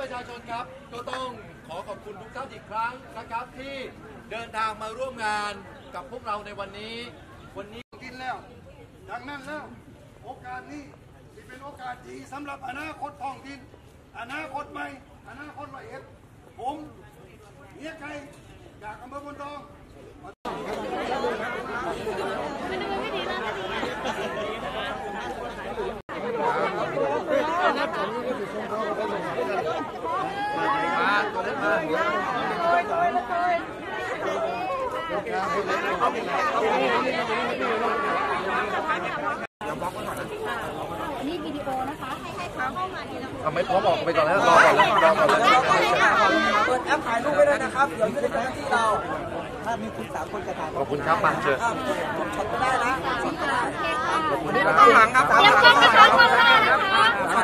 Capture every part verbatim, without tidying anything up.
ประชาชนครับก็ต้องขอขอบคุณทุกท่านอีกครั้งนะครับที่เดินทางมาร่วมงานกับพวกเราในวันนี้วันนี้กินแล้วดังนั้นแล้วโอกาสนี้ที่เป็นโอกาสดีสำหรับอนาคตท้องถิ่นอนาคตใหม่อนาคตละเอียดผมเฮียไก่จากอำเภอบนดองนี่วิดีโอนะคะให้ให้เขาเข้ามาทีละคนทำไม่พร้อมออกไปก่อนแล้วรอก่อนแล้วรอก่อนแล้วเปิดแอปถ่ายรูปไว้เลยนะครับเดี๋ยวจะได้เจ้าหน้าที่เราถ้ามีคุณสามคนจะถ่ายขอบคุณครับมาเชิญช็อตก็ได้นะช็อตก็ได้ขอบคุณครับข้างหลังครับเดี๋ยวกล้องนะคะกล้องหน้านะคะ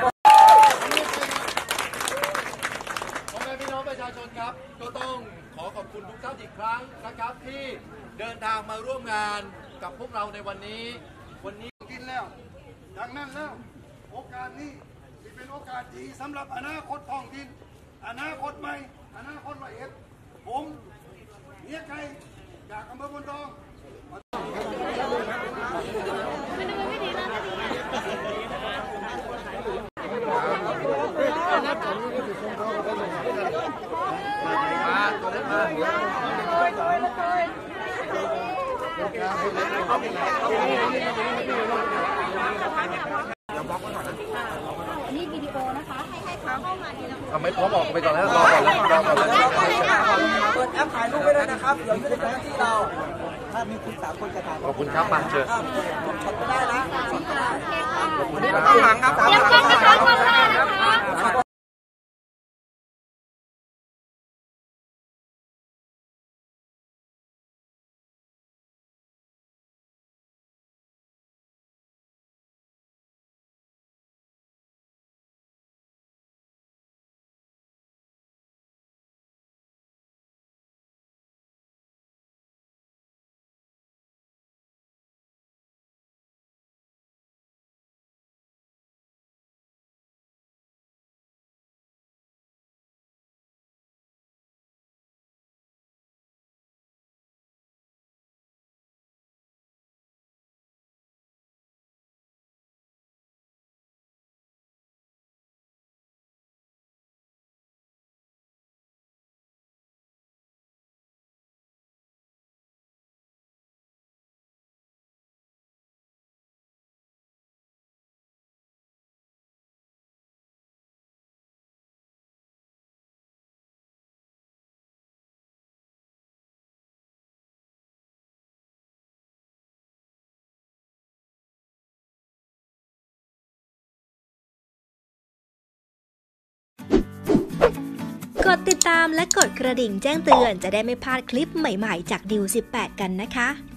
พ่อแม่พี่น้องประชาชนครับก็ต้องขอขอบคุณทุกท่านอีกครั้งนะครับที่เดินทางมาร่วมงานกับพวกเราในวันนี้วันนี้กินแล้วดังนั้นแล้วโอกาสนี้ที่เป็นโอกาสดีสำหรับอนาคตท้องถิ่นอนาคตใหม่อนาคตละเอียดผมเฮียไก่จากอำเภอบนดองนี่วิดีโอนะคะให้ให้เขาเข้ามาทีละคนทำไม่พร้อมออกไปก่อนแล้วรอก่อนแล้วรอก่อนแล้วเปิดแอปถ่ายรูปไว้เลยนะครับเดี๋ยวจะได้เจ้าหน้าที่เราถ้ามีคุณสามคนจะถ่ายขอบคุณครับมาเชิญช็อตก็ได้นะช็อตก็ได้ขอบคุณครับข้างหลังครับเดี๋ยวกล้องนะคะกล้องหน้านะคะกดติดตามและกดกระดิ่งแจ้งเตือนจะได้ไม่พลาดคลิปใหม่ๆจากดิวสิบแปดกันนะคะ